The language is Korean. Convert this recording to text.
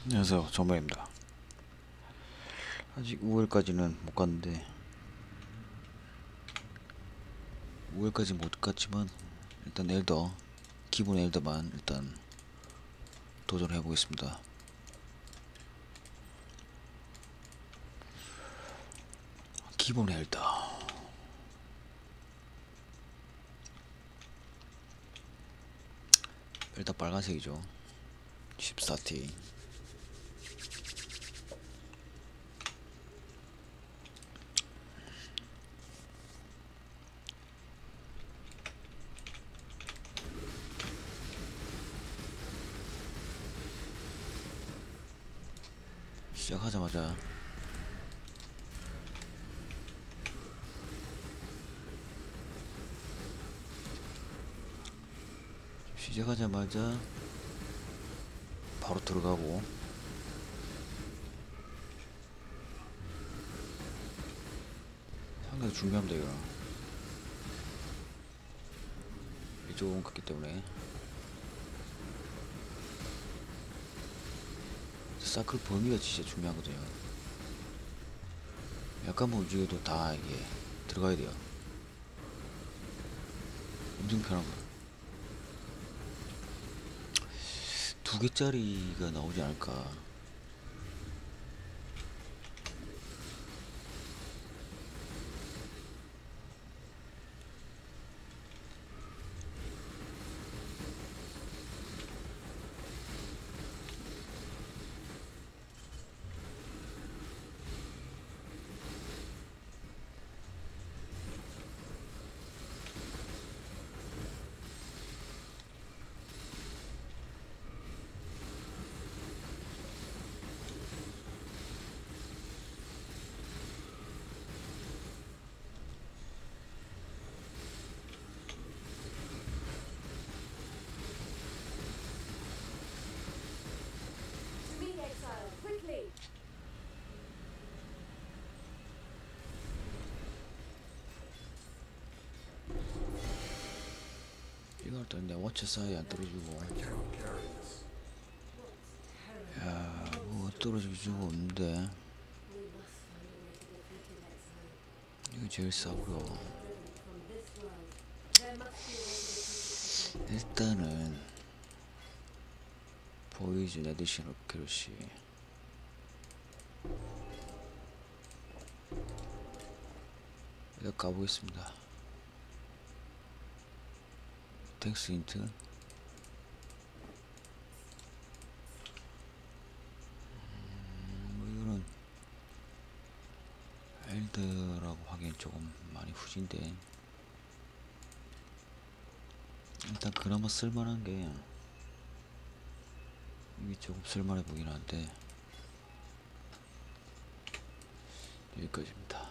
안녕하세요, 정말입니다. 아직 5월까지는 못 갔는데 5월까지 못 갔지만 일단 엘더 기본 엘더만 일단 도전해 보겠습니다. 기본 엘더 일단 빨간색이죠. 14T 시작하자마자 바로 들어가고 상당히 중요합니다. 이거 이쪽은 크기 때문에 사클 범위가 진짜 중요하거든요. 약간만 움직여도 다 이게 들어가야 돼요. 엄청 편한 거예요. 2개짜리가 나오지 않을까. 이걸 또 내 워치 사이에 안 떨어지고 뭐 떨어질 수가 없는데 이거 제일 싸구려. 일단은 보이즈 에디션 어큐러시 이거 가보겠습니다. 텍스 힌트 뭐 이거는 엘드라고 하기엔 조금 많이 후진데 일단 그나마 쓸만한 게 이게 조금 쓸만해 보긴 한데 여기까지입니다.